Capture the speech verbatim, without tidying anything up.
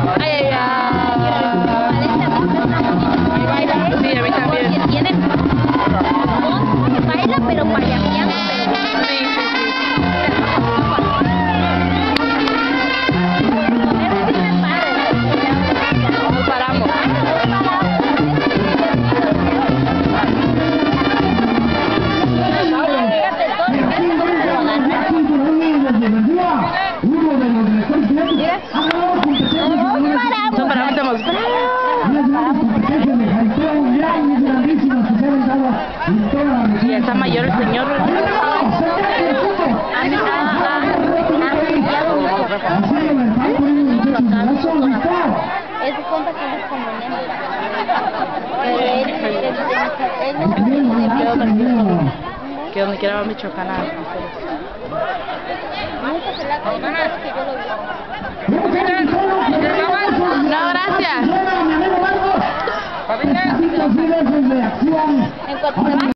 Ay, ay, ay. Sí, a mí también. Porque tiene voz, baila, pero payaseando, pero Sí, sí, sí. Nos paramos. No paramos, estamos. Y está mayor el señor. Es de cuenta que es conveniente. Pero él, él, él, Que donde quiera va Michoacán a hacer nunca se la ha que yo lo vi. No, gracias. En cuanto se va.